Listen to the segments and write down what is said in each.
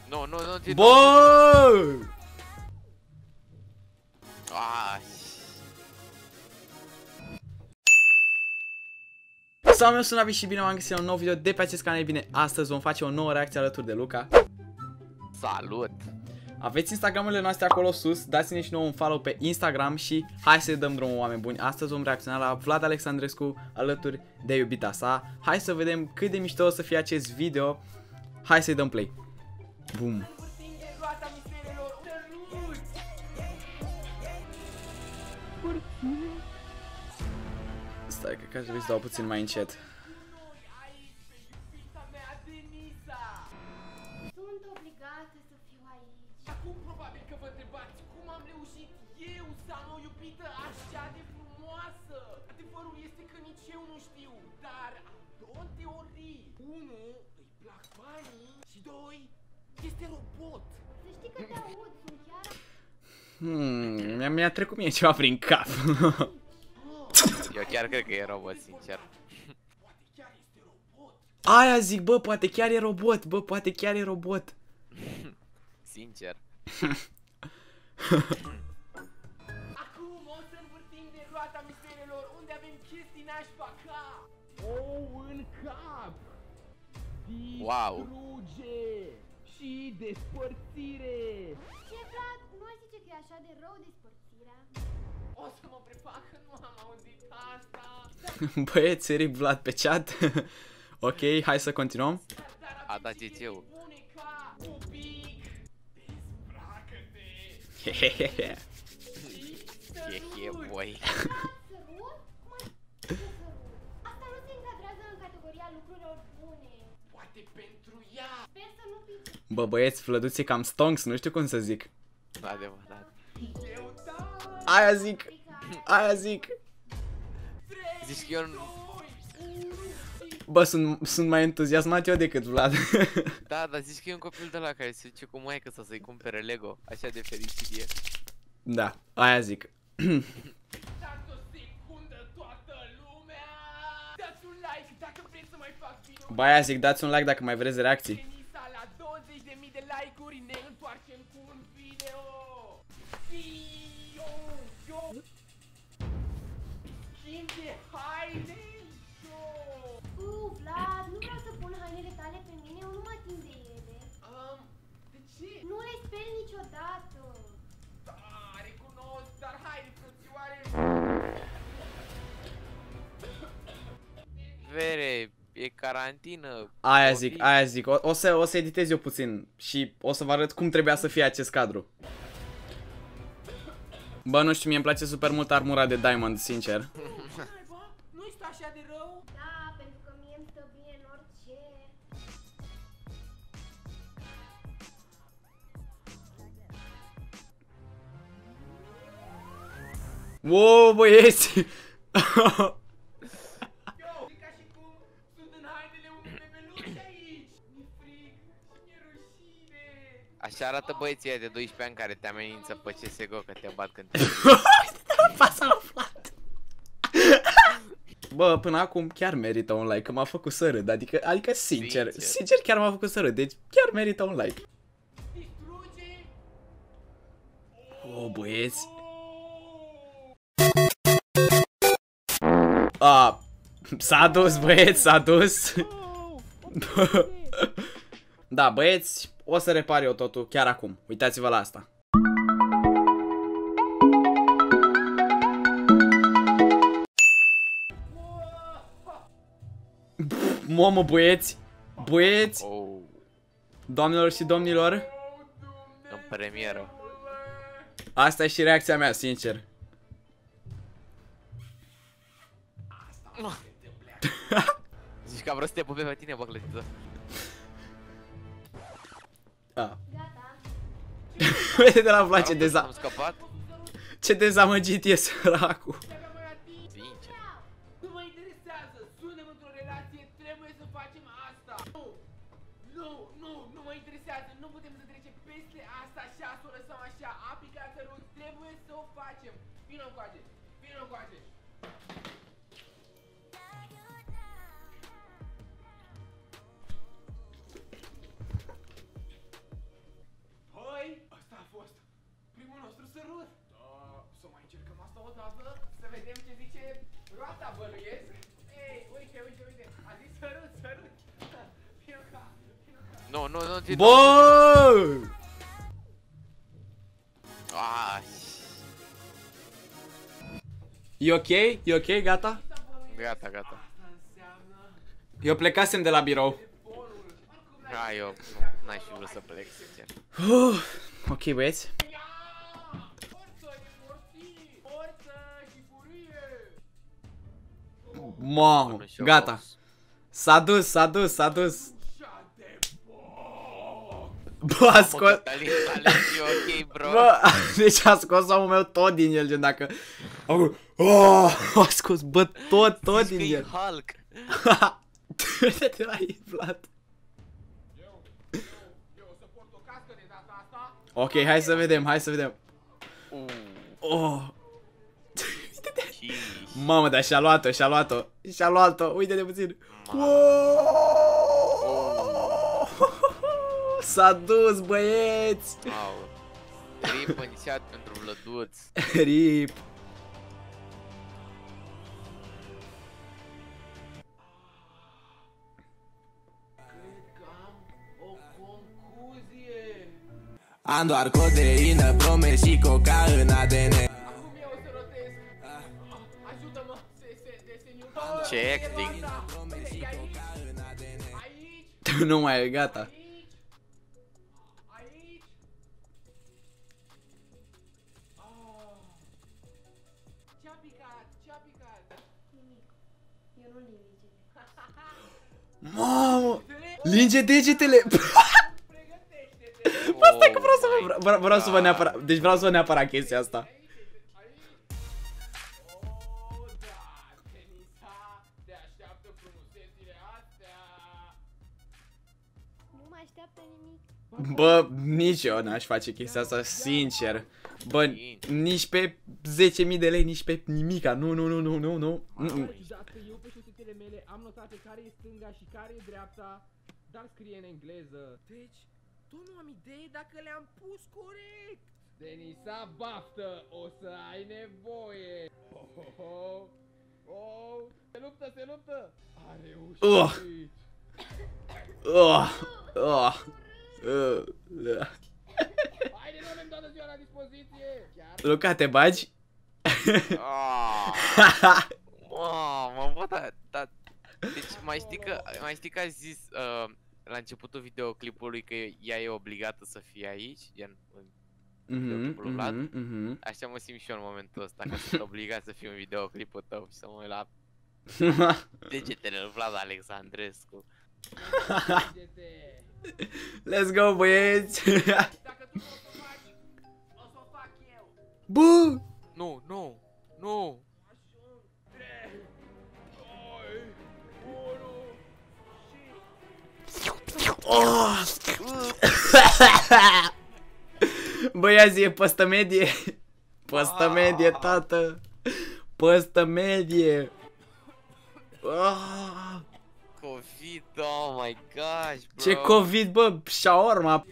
Nu, nu, nu, Bă! Salut, eu sunt Navi și bine m-am găsit la un nou video de pe acest canal. Bine, astăzi vom face o nouă reacție alături de Luca. Salut! Aveți Instagramurile noastre acolo sus, dați-ne și nouă un follow pe Instagram și hai să dăm drumul, oameni buni. Astăzi vom reacționa la Vlad Alexandrescu alături de iubita sa. Hai să vedem cât de mișto o să fie acest video. Hai să-i dăm play. Bum! Stai că aș trebui să dau puțin mai încet. Sunt obligată să fiu aici. Acum probabil că vă întrebați cum am reușit eu să am o iubită așa de frumoasă. Adevărul este că nici eu nu știu, dar am două teorii. Unu, îi plac banii și doi, este robot. Să știi că te aud, sunt chiar... Mi-a trecut mie ceva prin cap. Eu chiar cred că e robot, sincer. Poate chiar este robot. Aia zic, bă, poate chiar e robot, bă, poate chiar e robot. Sincer. Acum o să învârtim de roata misterelor unde avem chestii nașpa ca ou în cap, Wow. distruge și despărțire. Ce, Vlad? Nu ai zice că e așa de rău despărțirea? O să mă prefac că nu am auzit asta. Băieți, sări Vlad pe chat. Ok, hai să continuăm. Dar A dat avem și GG-ul. chestii bune ca pupic, dezbracă-te Hehehe. Hehe, boy. Sărut? Cum ai ce sărut? Asta nu se încadrează în categoria lucrurilor bune. poate pentru ea. Sper să nu pici. Bă, băieți, Flăduț e cam stonks, nu știu cum să zic. Adevărat. Eu da. Aia zic, aia zic. Zici că eu nu... Bă, sunt mai entuziasmat eu decât Vlad. Da, dar zici că e un copil de la care se duce cu maică să-i cumpere Lego. Așa de fericit e. Da, aia zic. Dați o secundă toată lumea. Dați un like dacă vreți să mai fac video. Bă, aia zic, dați un like dacă mai vreți reacții. Tenisa la 20.000 de like-uri ne întoarcem cu un video. Schimb de haine. Vlad, nu vreau să pun hainele tale pe mine, eu nu mă ating de ele. De ce? Nu le speli niciodată. Da, recunosc, dar haide, frățioare. Vere, e carantină. Aia copii. zic, aia zic. O să editez eu puțin și o să vă arăt cum trebuia să fie acest cadru. Bă, nu știu, mie îmi place super mult armura de Diamond, sincer. Nu este așa de rău? Da, pentru că mie îmi stă bine în orice. Wow, băieți! Eu, e ca și cum sunt în hainele unui bebeluș aici. Mi-e frig și mi-e rușine. Așa arată băieții ăia de 12 ani care te amenință pe CSGO că te bat când te... Fața la Vlad. Bă, până acum chiar merită un like, că m-a făcut să râd, adică sincer chiar m-a făcut să râd, deci chiar merită un like. Distruge. Oh, băieți. S-a dus, băieți, s-a dus. Da, băieți, o să repar eu totul chiar acum, uitați-vă la asta. Mamă, băieți, băieți, Oh, doamnelor și domnilor, în premieră. asta e și reacția mea, sincer. Zici că am vrut să te pupe pe tine, bă, clătiță. Gata. Uite de la Vlad Am scăpat? ce dezamăgit e săracul. Sincer. Nu mă interesează, suntem într-o relație, trebuie să facem asta. Nu mă interesează, nu putem să trecem peste asta așa, să o lăsăm așa, aplicați ruți, trebuie să o facem. Vino încoace, vino încoace. Nu, nu, nu, te Bă! Ah, E ok? E ok? Gata? gata, gata. Eu plecasem de la birou. Hai, eu n-aș fi vrut să plec, sincer. Ok, băieți. Mamă, gata. S-a dus, s-a dus, s-a dus. Bă, a scos... ok, bro. Bă, deci a scos omul meu tot din el, gen dacă... A scos, bă, tot din el. Hulk. Uite-te la ei, Vlad. Ok, hai să vedem, hai să vedem. Oh. Mamă, dar și-a luat-o, și-a luat-o. Și-a luat-o, uite-te puțin. S-a dus, băieți. Rip inițiat pentru Vlăduț. Rip. Am doar codeină, prome și coca în ADN. Acum eu o să rotesc. Ajută-mă, seniu. Ce acting. Aici, Nu mai e, gata. aici. Ce-a picat? Ce-a picat? Nimic. Eu nu linge. Mamă, linge degetele. Pregătește-te. Bă, stai că vreau să vă neapărat, deci vreau să vă neapărat chestia asta. Oh, da, Denisa, te așteaptă frumusețile astea. Nu mă așteaptă nimic. Bă, nici eu n-aș face chestia asta, sincer. Bă, nici pe 10.000 de lei, nici pe nimica, nu. Dacă eu pe șosetele mele am notate care e stânga și care e dreapta, dar scrie în engleză. Deci, tot nu am idee dacă le-am pus corect. Denisa, baftă, o să ai nevoie. Se luptă, se luptă. A reușit. Haide, nu avem toată ziua la dispoziție. Chiar Luca, te bagi? Mamă, bă, da. Deci mai știi că a zis la începutul videoclipului că ea e obligată să fie aici, gen în videoclipul lui Vlad. Așa mă simt și eu în momentul ăsta, că sunt obligat să fiu în videoclipul tău și să mă uit la degetele lui Vlad Alexandrescu. degete. Let's go, băieți. Dacă tu nu o să faci, o să o fac eu. Bă! Nu. Ajung. 3, 2, 1 și... Băiazi, e păstă medie. Păstă medie, tată. Păstă medie. COVID, oh my gosh, bro. Ce COVID, bă, shawarma.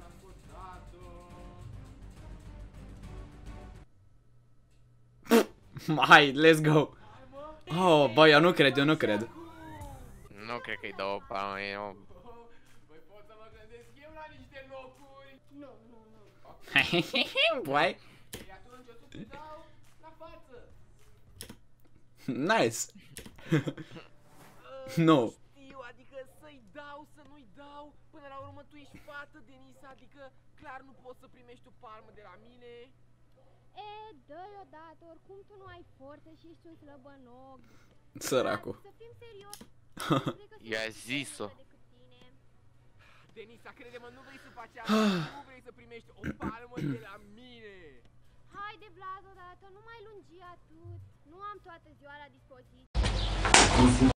Hai, let's go. Oh, bă, eu nu cred. Nu cred că-i dau o palmă, eu... Păi pot să mă gândesc eu la niște locuri. Nu. Băi, Păi atunci o să-ți dau la față. nice. Nu. Știu, adică să-i dau, să nu-i dau. Până la urmă tu ești fată, Denisa, adică clar nu poți să primești o palmă de la mine. E, dă-i odată, oricum tu nu ai forță și ești un slăbănog. Săracu. Să fim serios. I-a zis-o. Denisa, crede-mă, nu vrei să faci asta, nu vrei să primești o palmă de la mine. Haide, Vlad, odată, nu mai lungi atât. Nu am toată ziua la dispoziție.